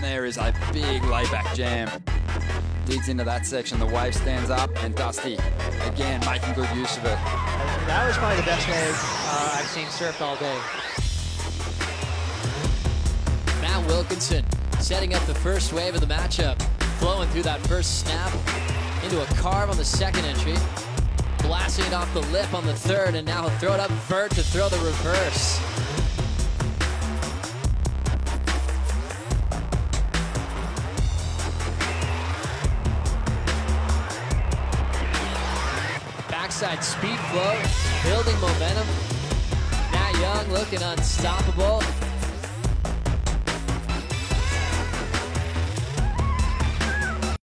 there is a big layback jam. Digs into that section, the wave stands up, and Dusty, again, making good use of it. That was probably the best wave I've seen surfed all day. Matt Wilkinson setting up the first wave of the matchup, flowing through that first snap into a carve on the second entry, blasting it off the lip on the third, and now he'll throw it up vert to throw the reverse. Backside speed flow, building momentum. Matt Young looking unstoppable.